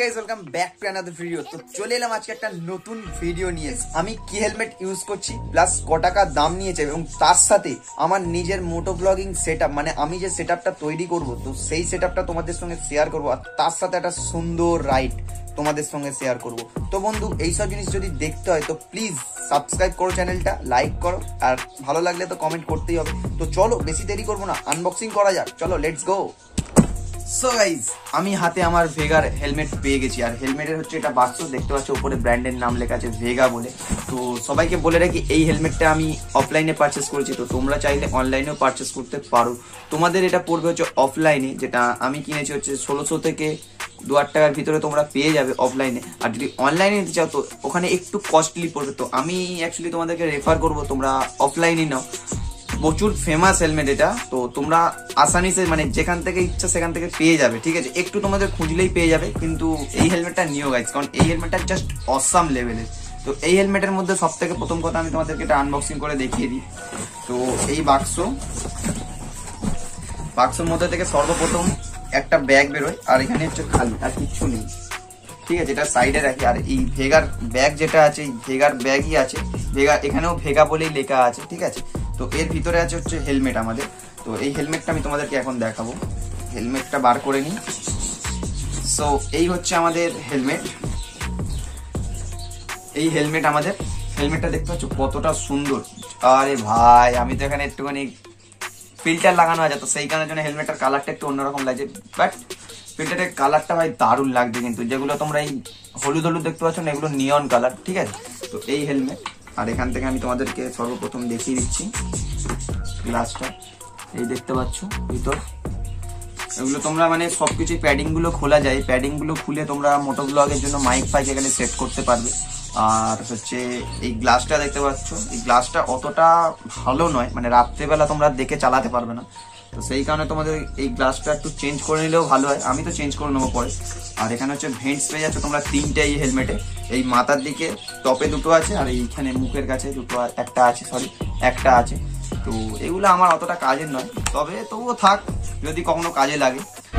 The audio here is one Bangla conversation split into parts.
Guys welcome back to another video. তো চলে এলাম আজকে একটা নতুন ভিডিও নিয়ে। আমি কি হেলমেট ইউজ করছি প্লাস ক টাকা দাম নিয়েছে এবং তার সাথে আমার নিজের মোটো ব্লগিং সেটআপ, মানে আমি যে সেটআপটা তৈরি করব তো সেই সেটআপটা তোমাদের সঙ্গে শেয়ার করব, আর তার সাথে একটা সুন্দর রাইড তোমাদের সঙ্গে শেয়ার করব। তো বন্ধু এইসব জিনিস যদি দেখতে হয় তো প্লিজ সাবস্ক্রাইব করো, চ্যানেলটা লাইক করো, আর ভালো লাগলে তো কমেন্ট করতেই হবে। তো চলো বেশি দেরি করবো না, আনবক্সিং করা যাক, চলো লেটস গো। সো গাইজ আমি হাতে আমার ভেগার হেলমেট পেয়ে গেছি, আর হেলমেটের হচ্ছে এটা বাক্স দেখতে পাচ্ছ, উপরে ব্র্যান্ডের নাম লেখা আছে ভেগা বলে। তো সবাইকে বলে রাখি এই হেলমেটটা আমি অফলাইনে পারচেস করেছি, তো তোমরা চাইলে অনলাইনেও পারচেস করতে পারো। তোমাদের এটা পড়বে হচ্ছে অফলাইনে, যেটা আমি কিনেছি হচ্ছে 1600 থেকে 2000 টাকার ভিতরে তোমরা পেয়ে যাবে অফলাইনে। আর যদি অনলাইনে নিতে চাও তো ওখানে একটু কস্টলি পড়বে। তো আমি অ্যাকচুয়ালি তোমাদেরকে রেফার করবো তোমরা অফলাইনে নাও, প্রচুর ফেমাস হেলমেট এটা। তো তোমরা আসানিসে মানে যেখান থেকে ইচ্ছা সেখান থেকে পেয়ে যাবে, ঠিক আছে, একটু তোমাদের খুঁজলেই পেয়ে যাবে। কিন্তু এই হেলমেটটা নিও গাইজ, কারণ এই হেলমেটটা জাস্ট অসাম লেভেলের। তো এই হেলমেটের মধ্যে সব থেকে প্রথম কথা আমি তোমাদেরকে এটা আনবক্সিং করে দেখিয়ে দিই। তো এই বাক্সের মধ্যে থেকে সর্বপ্রথম একটা ব্যাগ বেরোয়, আর এখানে হচ্ছে খালি, আর কিচ্ছু নেই, ঠিক আছে, এটা সাইডে রাখি। আর এই ভেগার ব্যাগ যেটা আছে, এই ভেগার ব্যাগই আছে, ভেগা এখানেও ভেগা বলেই লেখা আছে, ঠিক আছে। তো এর ভিতরে আছে হচ্ছে হেলমেট আমাদের। তো এই হেলমেটটা আমি তোমাদেরকে এখন দেখাবো, হেলমেটটা বার করে নিই। সো এই হচ্ছে আমাদের হেলমেট, এই হেলমেট আমাদের। হেলমেটটা দেখতে পাচ্ছ কতটা সুন্দর। আরে ভাই আমি তো এখানে একটুখানি ফিল্টার লাগানো আছে, তো সেই কারণের জন্য হেলমেটটার কালারটা একটু অন্যরকম লাগছে, বাট ফিল্টারের কালারটা ভাই দারুণ লাগছে। কিন্তু যেগুলো তোমরা এই হলুদ হলুদ দেখতে পাচ্ছ না, এগুলো নিয়ন কালার, ঠিক আছে। তো এই হেলমেট, আর এখান থেকে আমি তোমাদেরকে সর্বপ্রথম দেখিয়ে দিচ্ছি গ্লাসটা, এই দেখতে পাচ্ছ ভিতর। এগুলো তোমরা মানে সবকিছু প্যাডিং গুলো খোলা যায়, প্যাডিং গুলো খুলে তোমরা মোটো ব্লগের জন্য মাইক ফাইক এখানে সেট করতে পারবে। আর হচ্ছে এই গ্লাসটা দেখতে পাচ্ছ, এই গ্লাসটা অতটা ভালো নয়, মানে রাত্রেবেলা তোমরা দেখে চালাতে পারবে না। তো সেই কারণে তোমাদের এই গ্লাসটা একটু চেঞ্জ করে নিলেও ভালো হয়, আমি তো চেঞ্জ করে নেবো পরে। আর এখানে হচ্ছে ভেন্টস পেয়ে যাচ্ছে তোমরা তিনটে এই হেলমেটে। এই মাথার দিকে টপে দুটো আছে, আর এইখানে মুখের কাছে একটা আছে। তো এগুলো আমার অতটা কাজের নয়, তবে তবুও থাক, যদি কখনো কাজে লাগে।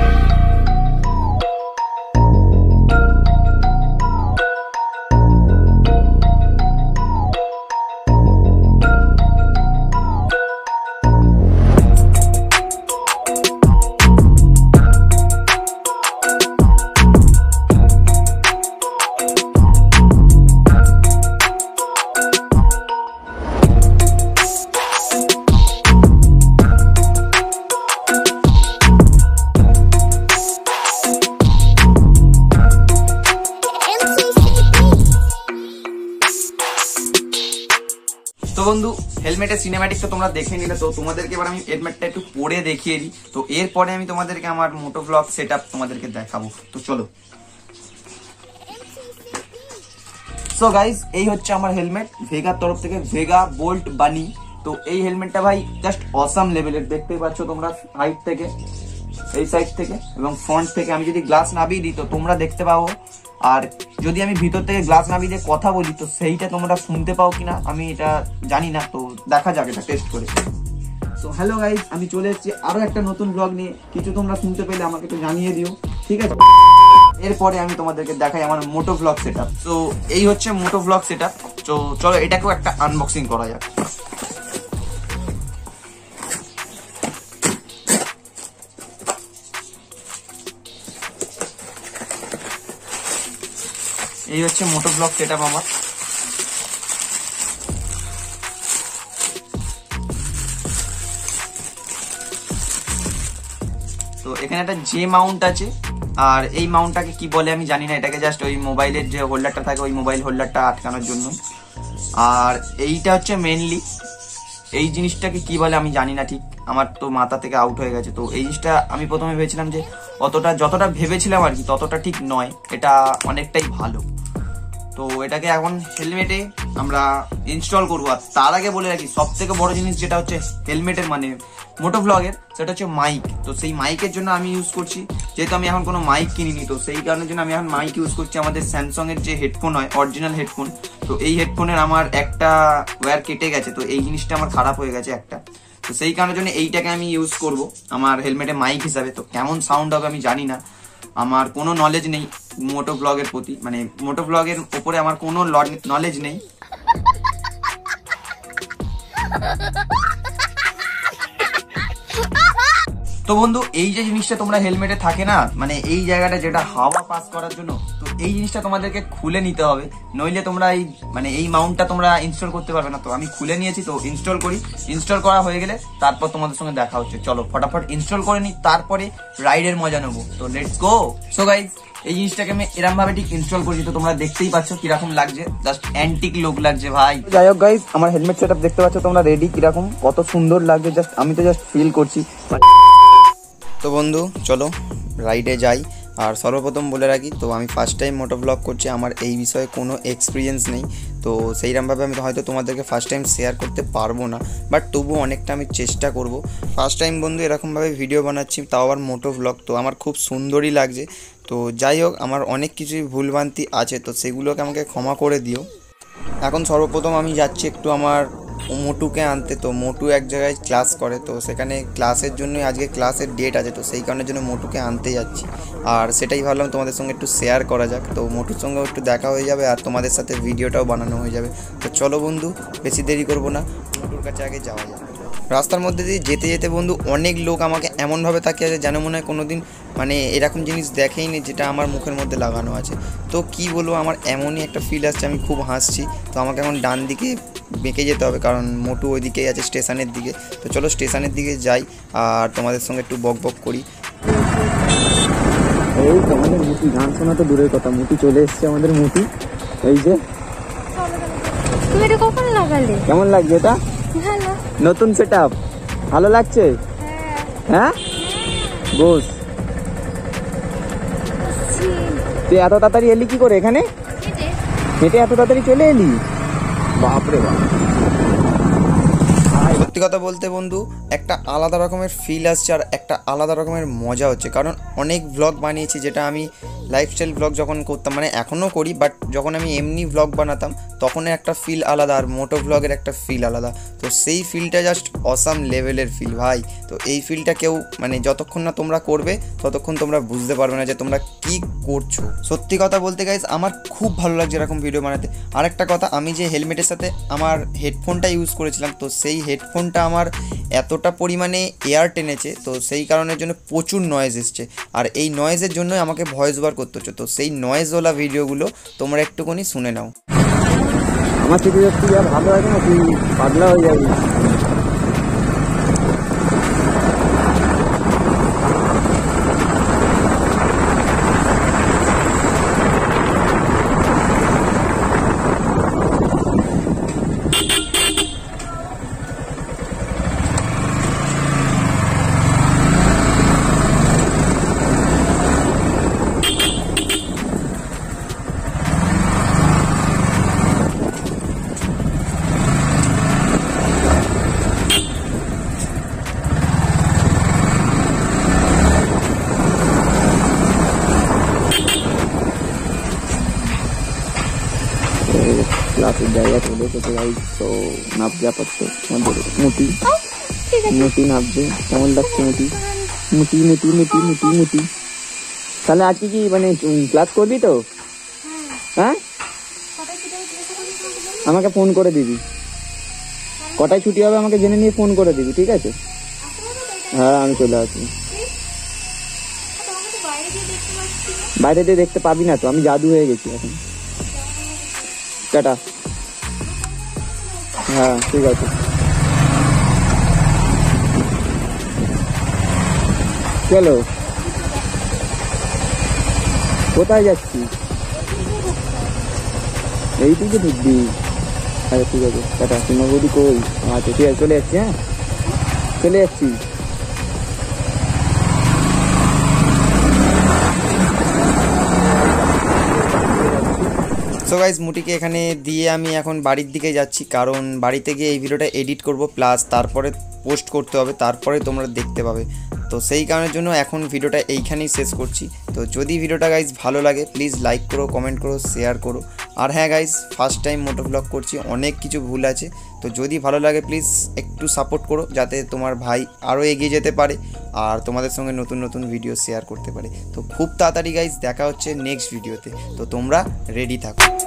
তো বন্ধু হেলমেটের সিনেম্যাটিক তো তোমরা দেখে নিলে, তো তোমাদেরকে এবার আমি হেলমেটটা একটু পরে দেখিয়ে দিই। তো এরপরে আমি তোমাদেরকে আমার মোটো ব্লগ সেটআপ তোমাদেরকে দেখাবো। তো চলো। সো গাইজ এই হচ্ছে আমার হেলমেট ভেগার তরফ থেকে, ভেগা বোল্ট বানি। তো এই হেলমেটটা ভাই জাস্ট অসাম লেভেলের, দেখতেই পাচ্ছ তোমরা হাইট থেকে, এই সাইড থেকে এবং ফ্রন্ট থেকে। আমি যদি গ্লাস নামিয়ে দিই তো তোমরা দেখতে পাবো, আর যদি আমি ভিতর থেকে গ্লাস নামিয়ে দিয়ে কথা বলি তো সেইটা তোমরা শুনতে পাও কিনা আমি এটা জানি না, তো দেখা যাক এটা টেস্ট করে। সো হ্যালো গাইজ, আমি চলে এসেছি আরো একটা নতুন ব্লগ নিয়ে। কিছু তোমরা শুনতে পেলে আমাকে একটু জানিয়ে দিও, ঠিক আছে। এরপরে আমি তোমাদেরকে দেখাই আমার মোটো ব্লগ সেটআপ। তো এই হচ্ছে মোটো ব্লগ সেটআপ। তো চলো এটাকেও একটা আনবক্সিং করা যাক। এই হচ্ছে মোটো ব্লগ সেটআপ আমার। তো এখানে একটা জে মাউন্ট আছে, আর এই মাউন্টটাকে কি বলে আমি জানি না, এটাকে জাস্ট ওই মোবাইলের যে হোল্ডারটা থাকে ওই মোবাইল হোল্ডারটা আটকানোর জন্য। আর এইটা হচ্ছে মেনলি, এই জিনিসটাকে কি বলে আমি জানি না ঠিক, আমার তো মাথা থেকে আউট হয়ে গেছে। তো এই জিনিসটা আমি প্রথমে ভেবেছিলাম যে যতটা ভেবেছিলাম আর কি ততটা ঠিক নয়, এটা অনেকটাই ভালো। তো এটাকে এখন হেলমেটে আমরা ইনস্টল করবো। আর তার আগে বলে রাখি সব থেকে বড় জিনিস যেটা হচ্ছে হেলমেটের মানে মোটো ব্লগের, সেটা হচ্ছে মাইক। তো সেই মাইকের জন্য আমি ইউজ করছি, যেহেতু আমি এখন কোনো মাইক কিনিনি, তো সেই কারণের জন্য আমি এখন মাইক ইউজ করছি আমাদের স্যামসাং এর যে হেডফোন হয়, অরিজিনাল হেডফোন। তো এই হেডফোনের আমার একটা ওয়্যার কেটে গেছে, তো এই জিনিসটা আমার খারাপ হয়ে গেছে একটা। তো সেই কারণের জন্য এইটাকে আমি ইউজ করব আমার হেলমেটে মাইক হিসাবে। তো কেমন সাউন্ড হবে আমি জানি না, আমার কোনো নলেজ নেই মোটো ব্লগের প্রতি, মানে মোটো ব্লগের ওপরে আমার কোনো নলেজ নেই। তো বন্ধু এই যে জিনিসটা তোমরা হেলমেটে থাকে না, মানে এই জায়গাটা যেটা হাওয়া পাস করার জন্য, তো এই জিনিসটা তোমাদেরকে খুলে নিতে হবে, নইলে তোমরা এই মানে এই মাউন্টটা তোমরা ইনস্টল করতে পারবে না। তো আমি খুলে নিয়েছি, তো ইনস্টল করি। ইনস্টল করা হয়ে গেলে তারপর তোমাদের সঙ্গে দেখা হচ্ছে। চলো ফটাফট ইনস্টল করে নিই, তারপরে রাইডের মজা নেবো। তো লেটস গো। সো গাইস এই জিনিসটাকে আমি এরকম ভাবে ঠিক ইনস্টল করেছি, তো তোমরা দেখতেই পাচ্ছ কিরকম লাগছে, জাস্ট অ্যান্টিক লুক লাগছে ভাই। যাই হোক গাইস, আমার হেলমেট সেটআপ দেখতে পাচ্ছ তোমরা রেডি, কিরকম কত সুন্দর লাগছে, জাস্ট আমি তো জাস্ট ফিল করছি। তো বন্ধু চলো রাইডে যাই। আর সর্বপ্রথম বলে রাখি, তো আমি ফার্স্ট টাইম মোটো ব্লগ করছি, আমার এই বিষয়ে কোনো এক্সপিরিয়েন্স নেই। তো সেইরকমভাবে আমি হয়তো তোমাদেরকে ফার্স্ট টাইম শেয়ার করতে পারবো না, বাট তবুও অনেকটা আমি চেষ্টা করব। ফার্স্ট টাইম বন্ধু এরকমভাবে ভিডিও বানাচ্ছি, তাও আবার মোটো ব্লগ, তো আমার খুব সুন্দরই লাগছে। তো যাই হোক, আমার অনেক কিছুই ভুলভ্রান্তি আছে, তো সেগুলোকে আমাকে ক্ষমা করে দিও। এখন সর্বপ্রথম আমি যাচ্ছি একটু আমার মোটুকে আনতে। তো মোটু এক জায়গায় ক্লাস করে, তো সেখানে ক্লাসের জন্যই আজকে ক্লাসের ডেট আছে, তো সেই কারণের জন্য মোটুকে আনতে যাচ্ছি। আর সেটাই ভাবলাম তোমাদের সঙ্গে একটু শেয়ার করা যাক, তো মোটুর সঙ্গেও একটু দেখা হয়ে যাবে আর তোমাদের সাথে ভিডিওটাও বানানো হয়ে যাবে। তো চলো বন্ধু, বেশি দেরি করবো না, মোটুর কাছে আগে যাওয়া যাক। রাস্তার মধ্যে দিয়ে যেতে যেতে বন্ধু অনেক লোক আমাকে এমনভাবে তাকিয়ে আছে যেন মনে হয় কোনো দিন মানে এরকম জিনিস দেখেই নি যেটা আমার মুখের মধ্যে লাগানো আছে। তো কি বলবো, আমার এমনই একটা ফিল আসছে, আমি খুব হাসছি। তো আমাকে এখন ডান দিকে বেঁকে যেতে হবে, কারণ মোটু ওইদিকেই আছে স্টেশনের দিকে। তো চলো স্টেশনের দিকে যাই আর তোমাদের সঙ্গে একটু বক বক করি। এই তোমাদের মুটি গান শোনা তো দূরের কথা, মুটি চলে এসছে আমাদের মুটি। এই যে তুমি এটা কখন লাগালে? কেমন লাগছে এটা? ভালো। নতুন সেটআপ ভালো লাগছে? হ্যাঁ বস, তুই এত তাড়াতাড়ি এলি কি করে এখানে? হেঁটে এত তাড়াতাড়ি চলে এলি? বাপরে বাপ। সত্যি কথা বলতে বন্ধু একটা আলাদা রকমের ফিল আসছে আর একটা আলাদা রকমের মজা হচ্ছে, কারণ অনেক ব্লগ বানিয়েছি যেটা আমি লাইফস্টাইল ব্লগ যখন করতাম, মানে এখনও করি, বাট যখন আমি এমনি ব্লগ বানাতাম তখন একটা ফিল আলাদা আর মোটো ব্লগের একটা ফিল আলাদা। তো সেই ফিলটা জাস্ট অসাম লেভেলের ফিল ভাই। তো এই ফিলটা কেউ মানে যতক্ষণ না তোমরা করবে ততক্ষণ তোমরা বুঝতে পারবে না যে তোমরা কি করছো। সত্যি কথা বলতে গাইস আমার খুব ভালো লাগছে এরকম ভিডিও বানাতে। আরেকটা কথা, আমি যে হেলমেটের সাথে আমার হেডফোনটা ইউজ করেছিলাম, তো সেই হেডফোনটা আমার এতটা পরিমাণে এয়ার টেনেছে, তো সেই কারণের জন্য প্রচুর নয়েজ এসছে, আর এই নয়েজের জন্যই আমাকে ভয়েস ওভার করতে হচ্ছে। তো সেই নয়েজওয়ালা ভিডিওগুলো তোমরা একটুখানি শুনে নাও। আমার থেকে একটু যা ভালো লাগে না, তুই পাগলা হয়ে যাবি। ক্লাসের জায়গা চলে এসেছে গাইস, তো নাবছে আপাতত আমাদের মুটি। মুটি নাবছে, কেমন লাগছে মুটি? মুটি মুটি মুটি মুটি মুটি। তাহলে আজকে কি মানে ক্লাস করবি তো? হ্যাঁ, আমাকে ফোন করে দিবি, কটায় ছুটি হবে আমাকে জেনে নিয়ে ফোন করে দিবি, ঠিক আছে? হ্যাঁ আমি চলে আসবো। বাইরে দিয়ে দেখতে পাবি না তো, আমি জাদু হয়ে গেছি এখন। টাটা। হ্যাঁ ঠিক আছে, চলো। কোথায় যাচ্ছি? এইদিকে ঢুকবি? আচ্ছা ঠিক আছে, টাটা। তোমার বৌদি কই? আচ্ছা ঠিক আছে, চলে যাচ্ছি। হ্যাঁ চলে যাচ্ছি। সো গাইজ মুটিকে এখানে দিয়ে আমি এখন বাড়ির দিকে যাচ্ছি, কারণ বাড়িতে গিয়ে এই ভিডিওটা এডিট করব, প্লাস তারপরে পোস্ট করতে হবে, তারপরে তোমরা দেখতে পাবে। তো সেই কারণের জন্য এখন ভিডিওটা এইখানেই শেষ করছি। তো যদি ভিডিওটা গাইজ ভালো লাগে প্লিজ লাইক করো, কমেন্ট করো, শেয়ার করো। আর হ্যাঁ guys first time moto vlog করছি, অনেক কিছু ভুল আছে, তো যদি ভালো লাগে প্লিজ একটু সাপোর্ট করো, যাতে তোমার ভাই আরও এগিয়ে যেতে পারে আর তোমাদের সঙ্গে নতুন নতুন ভিডিও শেয়ার করতে পারে। তো খুব তাড়াতাড়ি গাইজ দেখা হচ্ছে নেক্সট ভিডিওতে, তো তোমরা রেডি থাকো।